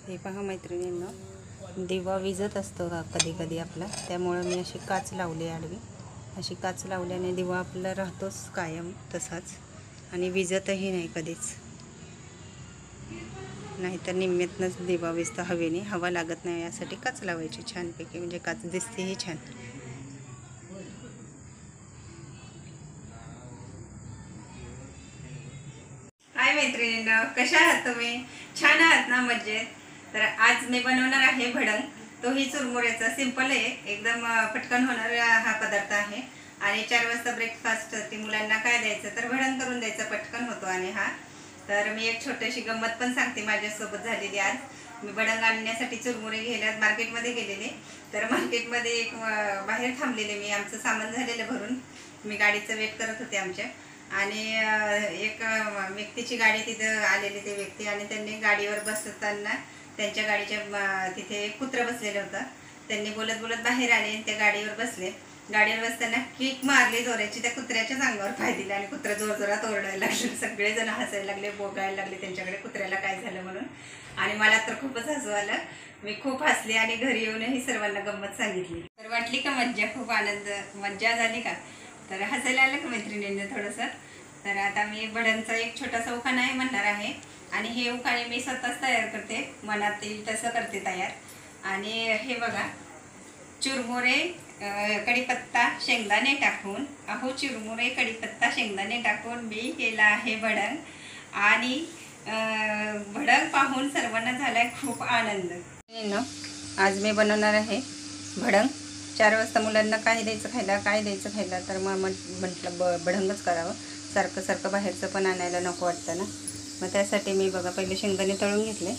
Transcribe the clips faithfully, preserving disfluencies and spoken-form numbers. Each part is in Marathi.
हे पहा मैत्रिणींनो, दिवा विजत असतो का कधी कधी आपला, त्यामुळे मी अशी काच लावली आडवी. अशी काच लावल्याने दिवा आपला राहतोच कायम तसाच आणि विजतही नाही कधीच. नाहीतर निम्म्यातनंच दिवा विजतो हवेने, हवा लागत नाही यासाठी काच लावायची छानपैकी, म्हणजे काच दिसतेही छान. हाय मैत्रिणींनो, कशा आहात तुम्ही? छान आहात ना? मजेत. तर आज मी बनवणार आहे भडंग. तोही चुरमुऱ्याचा, सिंपल आहे एकदम, पटकन होणारा हा पदार्थ आहे. आणि चार वाजता ब्रेकफास्ट ती मुलांना काय द्यायचं तर भडंग करून द्यायचं, पटकन होतो. आणि हा तर मी एक छोटीशी गंमत पण सांगते माझ्यासोबत झालेली. आज मी भडंग आणण्यासाठी चुरमुरे घ्यायला मार्केटमध्ये गेलेले. तर मार्केटमध्ये एक बाहेर थांबलेले मी, आमचं सामान झालेलं भरून, मी गाडीचं वेट करत होते आमच्या. आणि एक व्यक्तीची गाडी तिथं आलेली, ते व्यक्ती, आणि त्यांनी गाडीवर बसताना त्यांच्या गाडीच्या तिथे कुत्रं बसलेलं होतं. त्यांनी बोलत बोलत बाहेर आले, त्या गाडीवर बसले. गाडीवर बसताना किक मारली जोराची, त्या कुत्र्याच्याच अंगावर पाय दिला आणि कुत्रं जोर जोरात ओरडायला लागले. सगळेजण हसायला लागले, बोगायला लागले त्यांच्याकडे, कुत्र्याला काय झालं म्हणून. आणि मला तर खूपच हसू आलं. मी खूप हसले आणि घरी येऊनही सर्वांना गंमत सांगितली. तर वाटली का मज्जा? खूप आनंद, मज्जा झाली का? तर हसायला आलं का मैत्रिणींना थोडंसं? तर आता मी भडंगचा एक छोटासा उखाणा आहे म्हणणार आहे. आणि हे उखाणे मी स्वतःच तयार करते, मनात येईल तसं करते तयार. आणि हे बघा, चुरमुरे कढीपत्ता शेंगदाणे टाकून, अहो चुरमुरे कढीपत्ता शेंगदाणे टाकून मी केला आहे भडंग. आणि भडंग पाहून सर्वांना झालाय खूप आनंद. आज मी बनवणार आहे भडंग. चार वाजता मुलांना काय द्यायचं खायला, काय द्यायचं खायला, तर मग म्हटलं ब भडंगच करावं. सारखं सारखं बाहेरचं पण आणायला नको वाटतं ना. मग त्यासाठी मी बघा पहिले शेंगदाणे तळून घेतले,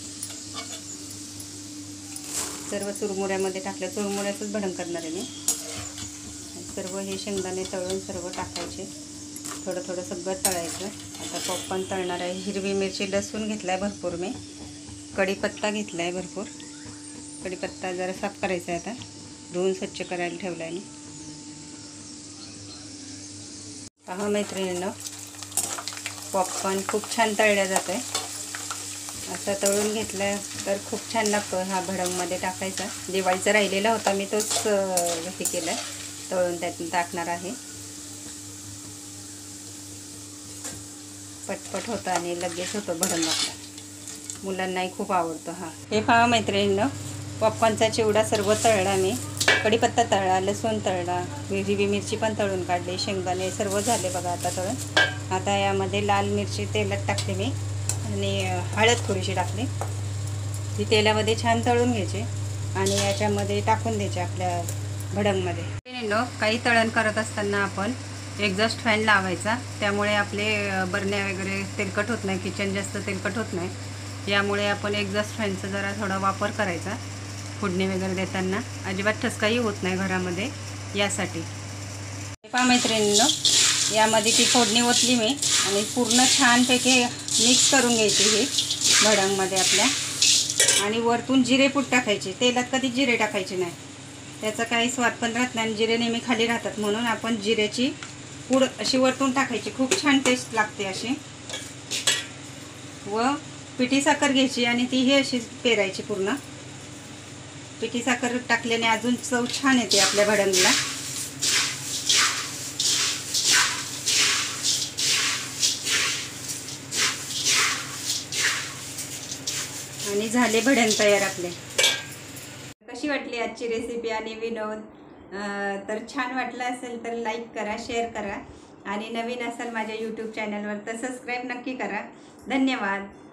सर्व चुरमुऱ्यामध्ये टाकले. चुरमुऱ्याचंच भडंग करणार आहे मी. सर्व हे शेंगदाणे तळून सर्व टाकायचे, थोडं थोडं सगळं तळायचं. आता पॉपकॉर्न तळणार आहे. हिरवी मिरची, लसूण घेतला आहे भरपूर मी, कढीपत्ता घेतला आहे भरपूर. कढीपत्ता जरा साफ करायचा आहे, आता धुवून स्वच्छ करायला ठेवला आहे मी. पहा मैत्रिणींनो, पॉपकॉर्न खूप छान तळल्या जात आहे. असा तळून घेतला तर खूप छान लागतो. हा भडंगमध्ये टाकायचा. दिवाळीचा राहिलेला होता, मी तोच हे केला, तळून त्यातून टाकणार आहे. पटपट होतं आणि लगेच होतं भडंग आपला. मुलांनाही खूप आवडतो हा. हे पहा मैत्रिणींनो, पॉपकॉर्नचा चिवडा सर्व तळला मी. कढीपत्ता तळला, लसूण तळला, हिरवी मिरची पण तळून काढली, शेंगदाणे सर्व झाले बघा आता तळून. आता यामध्ये लाल मिरची तेलात टाकते मी आणि हळद थोडीशी टाकली. ती तेलामध्ये छान तळून घ्यायची आणि याच्यामध्ये टाकून द्यायचे आपल्या भडंगमध्ये. काही तळण करत असताना आपण एक्झॉस्ट फॅन लावायचा, त्यामुळे आपले बरण्या वगैरे तेलकट होत नाही, किचन जास्त तेलकट होत नाही. यामुळे आपण एक्झॉस्ट फॅनचा जरा थोडा वापर करायचा फोडणी वगैरे देताना. अजिबात ठसकाही होत नाही घरामध्ये, यासाठी. पहा मैत्रिणींनो, यामध्ये ती फोडणी ओतली मी आणि पूर्ण छानपैकी मिक्स करून घ्यायची ही भडंगमध्ये आपल्या. आणि वरतून जिरेपूड टाकायचे. तेलात कधी जिरे टाकायचे नाही, त्याचा काही स्वाद पण राहत नाही आणि जिरे नेहमी खाली राहतात, म्हणून आपण जिऱ्याची पूड अशी वरतून टाकायची. खूप छान टेस्ट लागते अशी. व पिठी साखर घ्यायची आणि ती ही अशी पेरायची पूर्ण. पिठी साखर टाकल्याने अजून चव छान येते आपल्या भडंगला. आणि झाले भडंग तयार आपले. कशी वाटली आजची रेसिपी आणि विनोद? तर छान वाटलं असेल तर लाईक करा, शेअर करा आणि नवीन असाल माझ्या यूट्यूब चॅनलवर तर सबस्क्राईब नक्की करा. धन्यवाद.